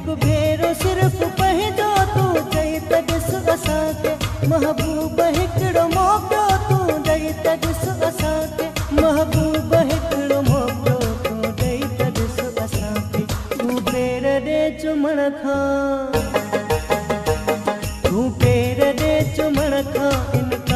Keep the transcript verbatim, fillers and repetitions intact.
हिकु भेरो सिर्फ़ु पंहिंजो तूं चई त ॾिस असांखे महबूब हिकिड़ो मौक़ो तूं ॾेई त ॾिस असांखे महबूब हिकिड़ो मौक़ो तूं ॾेई त ॾिस असांखे तूं पेर ॾे चुमण खां तूं पेर ॾे चुमण खां इनकार